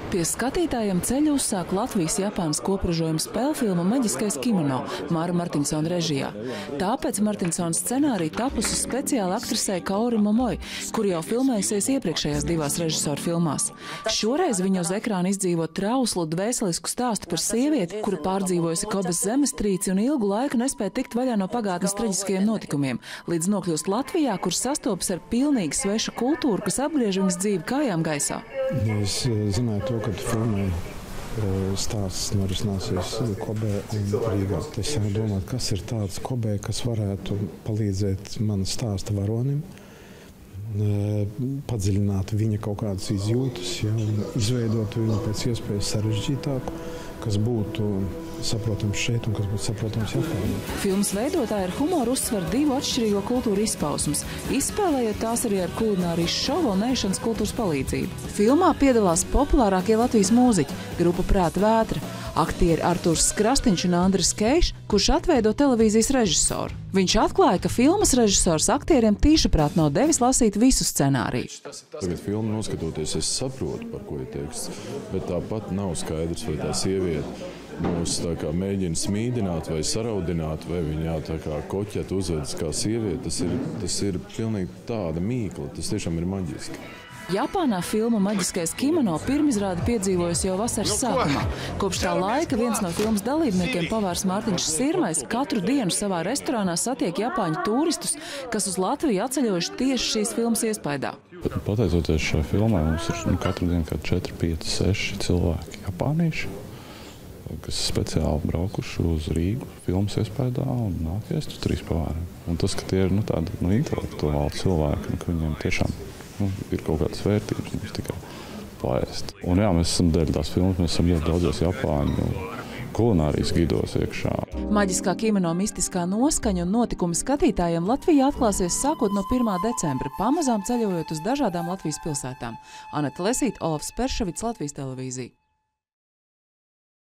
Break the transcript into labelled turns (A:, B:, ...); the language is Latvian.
A: Pie skatītājiem ceļu uzsāk Latvijas-Japānas kopražojuma spēlfilma Maģiskais kimono Māra Martinsona režijā. Tāpēc Martinsona scenārija tapusi speciāli aktrisei Kaori Momoi, kur jau filmējusies iepriekšējās divās režisoru filmās. Šoreiz viņa uz ekrāna izdzīvo trauslu, dvēselisku stāstu par sievieti, kura pārdzīvojusi Kobes zemestrīci un ilgu laiku nespēja tikt vaļā no pagātnes traģiskajiem notikumiem, līdz nokļūst Latvijā, kur sastopas ar pilnīgi svešu kultūru, kas apgriež viņas dzīvi kājām gaisā.
B: Es zināju to, ka filmē stāsts norisināsies Kobē un Rīgā. Es jau domāju, kas ir tāds Kobē, kas varētu palīdzēt man stāsta varonim, padziļināt viņa kaut kādas izjūtas, un izveidot viņu pēc iespējas sarežģītāku, kas būtu saprotams šeit un kas būtu saprotams Japānā.
A: Filmas veidotāji ar humoru uzsver divu atšķirīgo kultūru izpausmes, izspēlējot tās arī ar kulinārijas šovu un ēšanas kultūras palīdzību. Filmā piedalās populārākie Latvijas mūziķi – grupa Prāta Vētra, aktieri Artūrs Krastīņš un Andris Keišs, kurš atveido televīzijas režisoru. Viņš atklāja, ka filmas režisors aktieriem tīšaprāt nav devis lasīt visu scenāriju.
C: Tagad filmu noskatoties, es saprotu, par ko ir teksts, bet tāpat nav skaidrs, vai tā sieviete mūs mēģina smīdināt vai saraudināt, vai viņā koķēt uzvedas kā sieviete. Tas ir pilnīgi tāda mīkla, tas tiešām ir maģiski.
A: Japānā filma Maģiskais kimono pirmizrādi piedzīvojusi jau vasaras sākumā. Kopš tā laika viens no filmas dalībniekiem, pavārs Mārtiņš Sirmais, katru dienu savā restorānā satiek japāņu turistus, kas uz Latviju atceļojuši tieši šīs filmas iespaidā.
D: Pateicoties šai filmai, mums ir katru dienu 4, 5, 6 cilvēki japānieši, kas speciāli braukuši uz Rīgu filmas iespaidā un nāk ēst uz 3 pavāriem. Un tas, ka tie ir tādi intelektuāli cilvēki, ka viņiem tiešām ir kaut kādas vērtības, nevis tikai paēst. Un jā, mēs esam dēļ tās filmas, mēs esam ļoti daudzos Japāņu kulinārijas gidos iekšā.
A: Maģiskā kimono mistiskā noskaņa un notikumi skatītājiem Latvijā atklāsies sākot no 1. decembra, pamazām ceļojot uz dažādām Latvijas pilsētām. Aneta Lesīte, Olafs Perševits, Latvijas televīzija.